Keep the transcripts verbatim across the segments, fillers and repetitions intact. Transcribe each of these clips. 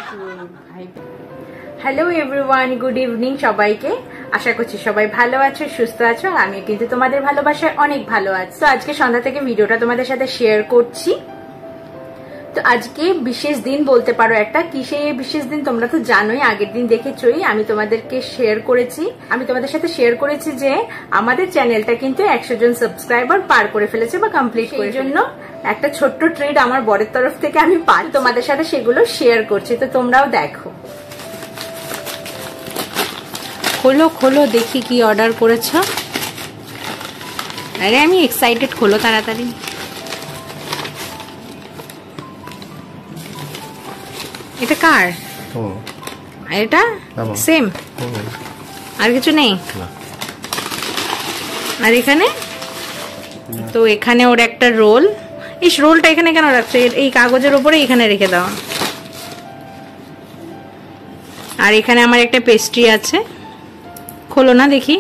Hello everyone, good evening সবাইকে। আশা করছি সবাই ভালো আছো, সুস্থ আছো, আর আমি কিন্তু তোমাদের ভালোবাসায় অনেক ভালো আছি। তো আজকে সন্ধ্যা থেকে ভিডিওটা তোমাদের সাথে শেয়ার করছি। তো আজকে বিশেষ দিন বলতে পারো একটা। কিসে বিশেষ দিন তোমরা তো জানোই, আগের দিন দেখেছোই। আমি তোমাদেরকে শেয়ার করেছি আমি তোমাদের সাথে শেয়ার করেছি যে আমাদের চ্যানেলটা কিন্তু একশো জন সাবস্ক্রাইবার পার করে ফেলেছে বা কমপ্লিট করার জন্য একটা ছোট্ট ট্রিট আমার বরের তরফ থেকে আমি পাই, তোমাদের সাথে সেগুলো শেয়ার করছি। তো তোমরাও দেখো। খোলো খোলো দেখি কি অর্ডার করেছো। আরে আমি এক্সাইটেড, খোলো তাড়াতাড়ি। এটা কার? এটা সেম, আর কিছু নেই? আর এখানে তো এখানে ওর একটা রোল। এই রোলটা এখানে কেন রাখছো? এই কাগজের উপরে এখানে রেখে দাও। আর এখানে আমার একটা পেস্ট্রি আছে, খোলো না দেখি।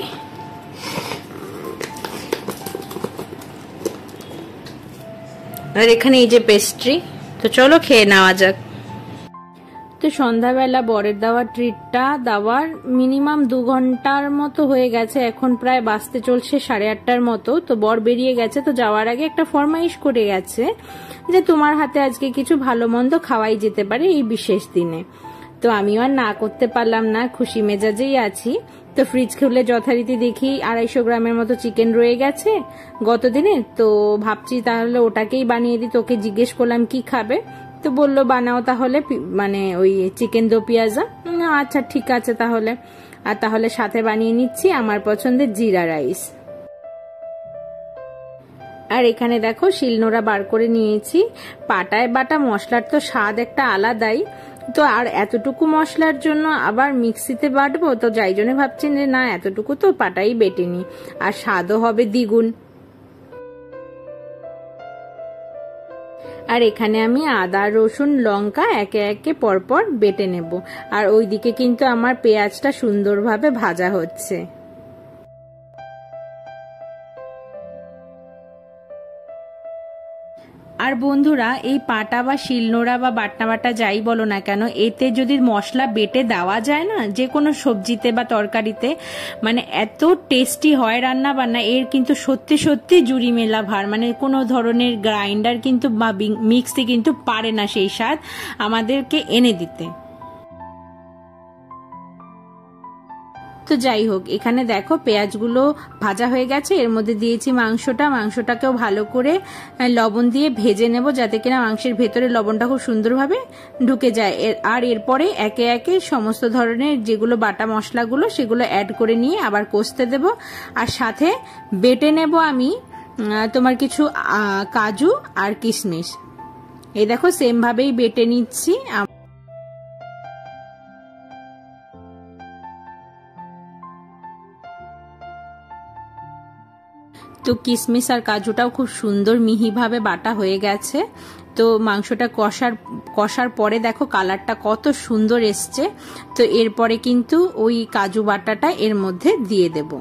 আর এখানে এই যে পেস্ট্রি। তো চলো খেয়ে নেওয়া যাক। তো সন্ধ্যাবেলা বরের দেওয়া ট্রিটটা দেওয়ার মিনিমাম দু ঘন্টার মতো হয়ে গেছে। এখন প্রায় বাজতে চলছে সাড়ে আটটার মতো। তো বর বেরিয়ে গেছে। তো যাওয়ার আগে একটা ফরমাইশ করে গেছে যে তোমার হাতে আজকে কিছু ভালো মন্দ খাওয়াই যেতে পারে এই বিশেষ দিনে। তো আমিও আর না করতে পারলাম না, খুশি মেজাজেই আছি। তো ফ্রিজ খুলে যথারীতি দেখি আড়াইশো গ্রামের মতো চিকেন রয়ে গেছে গতদিনে। তো ভাবছি তাহলে ওটাকেই বানিয়ে দিই। তোকে জিজ্ঞেস করলাম কি খাবে, তো বললো বানাও তাহলে মানে ওই চিকেন দো পেঁয়াজা। আচ্ছা ঠিক আছে তাহলে। আর তাহলে সাথে বানিয়ে নিচ্ছি আমার পছন্দের জিরা রাইস। আর এখানে দেখো শিলনোড়া বার করে নিয়েছি। পাটায় বাটা মশলার তো স্বাদ একটা আলাদাই। তো আর এতটুকু মশলার জন্য আবার মিক্সিতে বাটবো, তো যাই জন্য ভাবছি যে না এতটুকু তো পাটাই বেটে নি, আর স্বাদও হবে দ্বিগুণ। আর এখানে আমি আদা রসুন লঙ্কা একে একে পরপর বেটে নেব। আর ওইদিকে কিন্তু আমার পেঁয়াজটা সুন্দরভাবে ভাজা হচ্ছে। আর বন্ধুরা, এই পাটা বা শিলনোড়া বা বাটনা বাটা যাই বলো না কেন, এতে যদি মশলা বেটে দেওয়া যায় না যে কোনো সবজিতে বা তরকারিতে, মানে এত টেস্টি হয় রান্না বান্না। এর কিন্তু সত্যি সত্যি জুড়ি মেলা ভার। মানে কোনো ধরনের গ্রাইন্ডার কিন্তু বা মিক্সি কিন্তু পারে না সেই স্বাদ আমাদেরকে এনে দিতে। তো যাই হোক, এখানে দেখো পেঁয়াজগুলো ভাজা হয়ে গেছে। এর মধ্যে দিয়েছি মাংসটা। মাংসটাকেও ভালো করে লবণ দিয়ে ভেজে নেব যাতে কিনা মাংসের ভেতরে লবণটা খুব সুন্দরভাবে ঢুকে যায়। আর এরপরে একে একে সমস্ত ধরনের যেগুলো বাটা মশলাগুলো সেগুলো অ্যাড করে নিয়ে আবার কষতে দেব। আর সাথে বেটে নেব আমি তোমার কিছু কাজু আর কিশমিশ। এই দেখো সেম ভাবেই বেটে নিচ্ছি। তো কিশমিশ আর কাজুটাও খুব সুন্দর মিহিভাবে বাটা হয়ে গেছে। তো মাংসটা কষার কষার পরে দেখো কালারটা কত সুন্দর এসছে। তো এরপরে কিন্তু ওই কাজু বাটাটা এর মধ্যে দিয়ে দেব।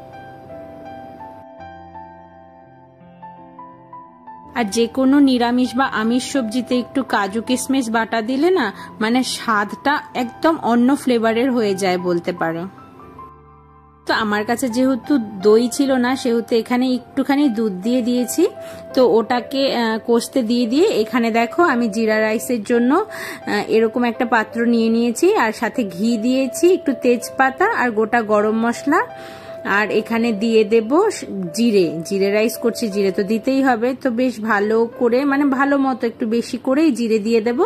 আর যে কোনো নিরামিষ বা আমিষ সবজিতে একটু কাজু কিশমিশ বাটা দিলে না, মানে স্বাদটা একদম অন্য ফ্লেভারের হয়ে যায় বলতে পারো। তো আমার কাছে যেহেতু দই ছিল না, সেহেতু এখানে একটুখানি দুধ দিয়ে দিয়েছি। তো ওটাকে কষতে দিয়ে দিয়ে এখানে দেখো আমি জিরা রাইসের জন্য এরকম একটা পাত্র নিয়ে নিয়েছি। আর সাথে ঘি দিয়েছি, একটু তেজপাতা আর গোটা গরম মশলা। আর এখানে দিয়ে দেব জিরে। জিরে রাইস করছি, জিরে তো দিতেই হবে। তো বেশ ভালো করে মানে ভালো মতো একটু বেশি করেই জিরে দিয়ে দেব।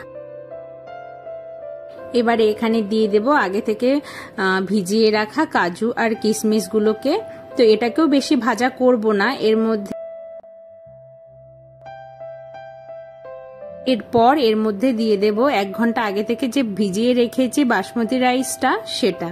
এবারে এখানে দিয়ে দেব আগে থেকে ভিজিয়ে রাখা কাজু আর কিশমিশ গুলোকে। তো এটাকেও বেশি ভাজা করব না। এর মধ্যে এরপর এর মধ্যে দিয়ে দেব এক ঘন্টা আগে থেকে যে ভিজিয়ে রেখেছি বাসমতি রাইসটা, সেটা।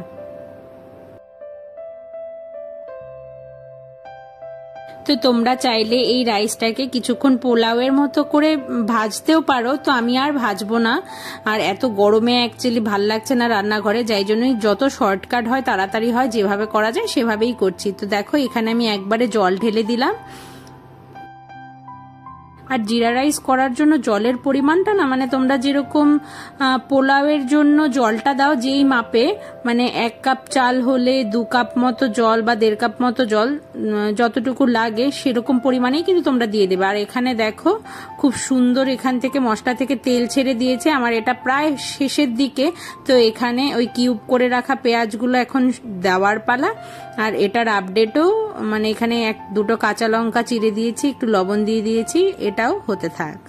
তো তোমরা চাইলে এই রাইসটাকে কিছুক্ষণ পোলাওয়ের মতো করে ভাজতেও পারো। তো আমি আর ভাজবো না। আর এত গরমে অ্যাকচুয়ালি ভাল লাগছে না রান্নাঘরে, যাই জন্যই যত শর্টকাট হয় তাড়াতাড়ি হয় যেভাবে করা যায় সেভাবেই করছি। তো দেখো এখানে আমি একবারে জল ঢেলে দিলাম। আর জিরা রাইস করার জন্য জলের পরিমাণটা না মানে তোমরা যেরকম পোলাওয়ের জন্য জলটা দাও যেই মাপে, মানে এক কাপ চাল হলে দু কাপ মতো জল বা দেড় কাপ মতো জল যতটুকু লাগে সেরকম পরিমাণেই কিন্তু তোমরা দিয়ে দেবে। আর এখানে দেখো খুব সুন্দর এখান থেকে মশলা থেকে তেল ছেড়ে দিয়েছে। আমার এটা প্রায় শেষের দিকে, তো এখানে ওই কিউব করে রাখা পেঁয়াজগুলো এখন দেওয়ার পালা। আর এটার আপডেটও মানে এখানে এক দুটো কাঁচা লঙ্কা চিড়ে দিয়েছি, একটু লবণ দিয়ে দিয়েছি, এটাও হতে থাক।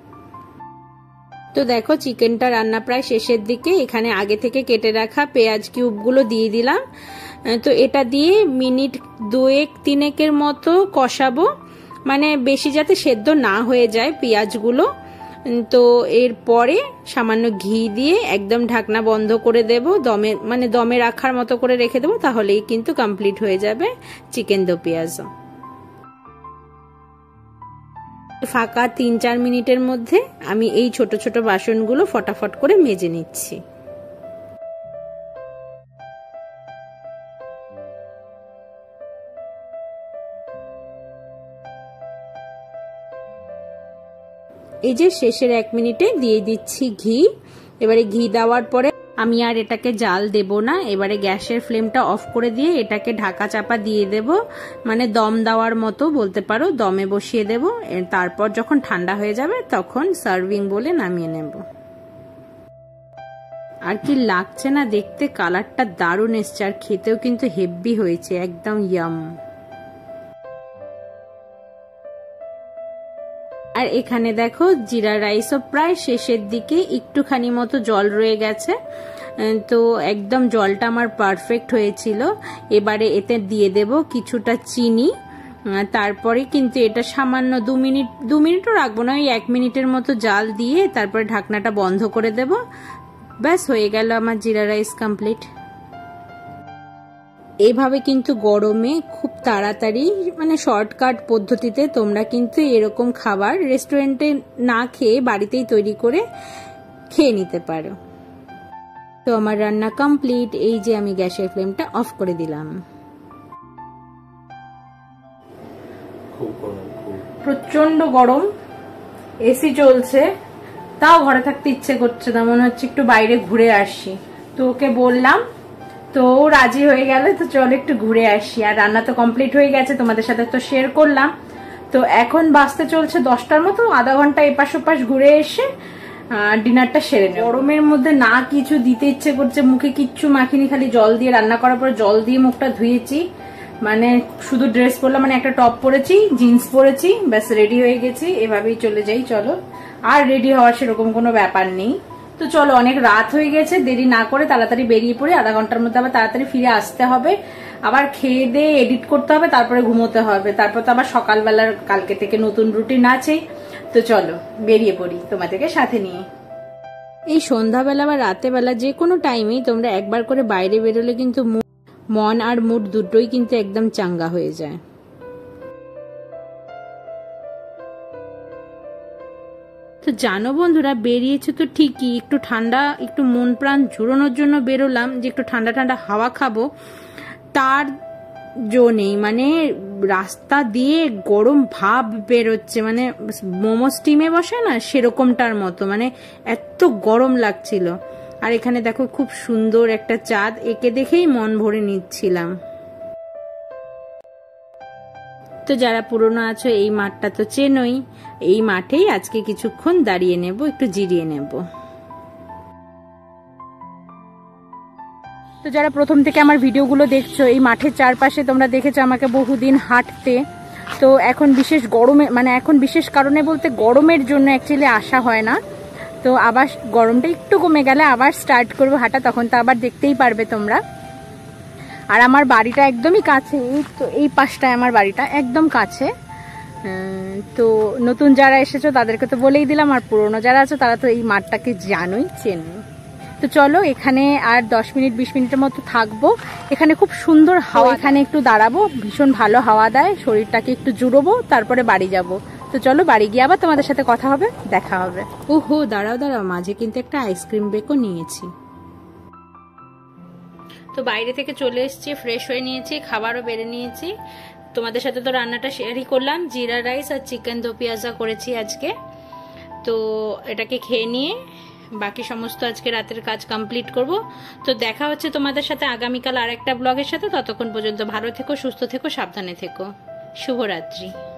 তো দেখো চিকেনটা রান্না প্রায় শেষের দিকে, এখানে আগে থেকে কেটে রাখা পেঁয়াজ কিউবগুলো দিয়ে দিলাম। তো এটা দিয়ে মিনিট দুয়েক তিনেকের মতো কষাবো, মানে বেশি যাতে সেদ্ধ না হয়ে যায় পেঁয়াজগুলো। তো এরপরে সামান্য ঘি দিয়ে একদম ঢাকনা বন্ধ করে দেব, দমে মানে দমে রাখার মতো করে রেখে দেবো, তাহলেই কিন্তু কমপ্লিট হয়ে যাবে চিকেন দো পেঁয়াজ। ফাঁকা তিন চার মিনিটের মধ্যে আমি এই ছোট ছোট বাসনগুলো ফটাফট করে মেজে নিচ্ছি। এই যে শেষের এক মিনিটে দিয়ে দিচ্ছি ঘি। এবারে ঘি দেওয়ার পরে আমি আর এটাকে জাল দেব না, এবারে গ্যাসের ফ্লেমটা অফ করে দিয়ে এটাকে ঢাকা চাপা দিয়ে দেব, মানে দম দেওয়ার মতো বলতে পারো, দমে বসিয়ে দেব। তারপর যখন ঠান্ডা হয়ে যাবে তখন সার্ভিং বলে নামিয়ে নেব। আর কি লাগছে না দেখতে, কালারটা দারুণ এসছে, আর খেতেও কিন্তু হেভি হয়েছে, একদম ইয়াম। আর এখানে দেখো জিরা রাইসও প্রায় শেষের দিকে, একটুখানি মতো জল রয়ে গেছে, তো একদম জলটা আমার পারফেক্ট হয়েছিল। এবারে এতে দিয়ে দেব কিছুটা চিনি, তারপরে কিন্তু এটা সামান্য দু মিনিট দু মিনিটও রাখবো না, ওই এক মিনিটের মতো জাল দিয়ে তারপরে ঢাকনাটা বন্ধ করে দেব। ব্যাস হয়ে গেল আমার জিরা রাইস কমপ্লিট। এইভাবে কিন্তু গরমে খুব তাড়াতাড়ি মানে শর্টকাট পদ্ধতিতে তোমরা কিন্তু এরকম খাবার রেস্টুরেন্টে না খেয়ে বাড়িতেই তৈরি করে খেয়ে নিতে পারো। তো আমার রান্না কমপ্লিট। এই যে আমি গ্যাসের ফ্লেমটা অফ করে দিলাম। প্রচন্ড গরম, এসি চলছে, তাও ঘরে থাকতে ইচ্ছে করছে না, মনে হচ্ছে একটু বাইরে ঘুরে আসি। তো ওকে বললাম, তো রাজি হয়ে গেল, তো চলো একটু ঘুরে আসি। আর রান্না তো কমপ্লিট হয়ে গেছে, তোমাদের সাথে তো শেয়ার করলাম। তো এখন বাজতে চলছে দশটার মতো, আধা ঘন্টা এপাশ ওপাশ ঘুরে এসে ডিনারটা সেরে নেব। গরমের মধ্যে না কিছু দিতে ইচ্ছে করছে, মুখে কিচ্ছু মাখিনি, খালি জল দিয়ে রান্না করার পর জল দিয়ে মুখটা ধুয়েছি, মানে শুধু ড্রেস পরলাম, মানে একটা টপ পরেছি, জিন্স পরেছি, ব্যাস রেডি হয়ে গেছি। এভাবেই চলে যাই, চলো। আর রেডি হওয়ার সেরকম কোনো ব্যাপার নেই। তো চলো, অনেক রাত হয়ে গেছে, দেরি না করে তাড়াতাড়ি বেরিয়ে পড়ে, আধা ঘন্টার মধ্যে আবার তাড়াতাড়ি ফিরে আসতে হবে, আবার খেয়ে দিয়ে এডিট করতে হবে, তারপরে ঘুমোতে হবে, তারপর তো আবার সকালবেলার কালকে থেকে নতুন রুটিন আছে। তো চলো বেরিয়ে পড়ি তোমাদেরকে সাথে নিয়ে। এই সন্ধ্যাবেলা বা রাতেবেলা যে কোনো টাইমেই তোমরা একবার করে বাইরে বেরোলে কিন্তু মন আর মুড দুটোই কিন্তু একদম চাঙ্গা হয়ে যায়। তো জানো বন্ধুরা, বেরিয়েছে তো ঠিকই, একটু ঠান্ডা, একটু মন প্রাণ জুড়োনোর জন্য বেরোলাম, যে একটু ঠান্ডা ঠান্ডা হাওয়া খাবো, তার জো নেই। মানে রাস্তা দিয়ে গরম ভাব বেরোচ্ছে, মানে মোমো স্টিমে বসে না সেরকমটার মতো, মানে এত গরম লাগছিল। আর এখানে দেখো খুব সুন্দর একটা চাঁদ, একে দেখেই মন ভরে নিচ্ছিলাম। তো যারা পুরনো আছো এই মাঠটা তো চেনোই, এই মাঠেই আজকে কিছুক্ষণ দাঁড়িয়ে নেব, একটু জিরিয়ে নেব। তো যারা প্রথম থেকে আমার ভিডিওগুলো দেখছো, এই মাঠের চারপাশে তোমরা দেখেছো আমাকে বহুদিন হাঁটতে। তো এখন বিশেষ গরমে, মানে এখন বিশেষ কারণে বলতে গরমের জন্য অ্যাকচুয়ালি আসা হয় না। তো আবার গরমটা একটু কমে গেলে আবার স্টার্ট করবো হাঁটা, তখন তো আবার দেখতেই পারবে তোমরা। আর আমার বাড়িটা একদমই কাছে, তো এই পাশটায় আমার বাড়িটা একদম কাছে। তো নতুন যারা এসেছো তাদেরকে তো বলেই দিলাম, আর পুরনো যারা আছো তারা তো এই মাঠটাকে জানোই, চেনো। তো চলো, এখানে আর দশ মিনিট বিশ মিনিটের মতো থাকবো। এখানে খুব সুন্দর হাওয়া, এখানে একটু দাঁড়াবো, ভীষণ ভালো হাওয়া দেয়, শরীরটাকে একটু জুড়োবো, তারপরে বাড়ি যাব। তো চলো বাড়ি গিয়ে আবার তোমাদের সাথে কথা হবে, দেখা হবে। ও হো, দাঁড়াও দাঁড়াও, মাঝে কিন্তু একটা আইসক্রিম ব্রেকও নিয়েছি। তো বাইরে থেকে চলে এসেছি, ফ্রেশ হয়ে নিয়েছি, খাবারও বেড়ে নিয়েছি। তোমাদের সাথে তো রান্নাটা শেয়ারই করলাম, জিরা রাইস আর চিকেন দো পিয়াজা করেছি আজকে। তো এটাকে খেয়ে নিয়ে বাকি সমস্ত আজকে রাতের কাজ কমপ্লিট করব। তো দেখা হচ্ছে তোমাদের সাথে আগামীকাল আর একটা ব্লগের সাথে। ততক্ষণ পর্যন্ত ভালো থেকো, সুস্থ থেকো, সাবধানে থেকো। শুভরাত্রি।